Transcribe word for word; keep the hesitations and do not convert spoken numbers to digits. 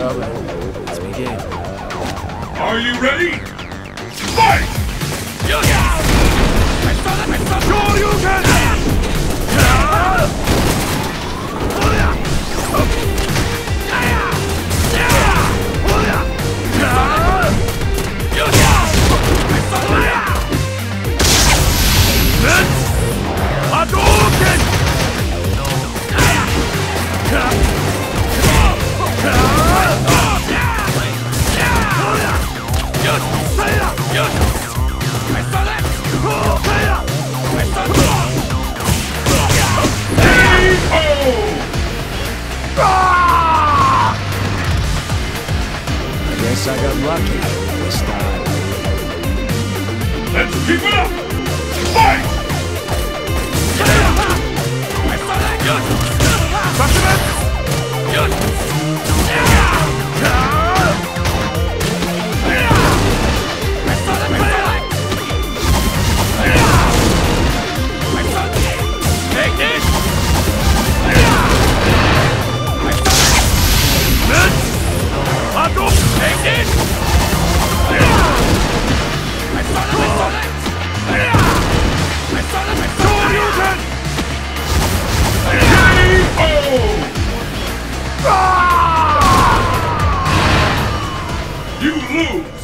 Let's begin. Are you ready? Fight! Guess I got lucky this time. Let's keep it up! Fight! You lose!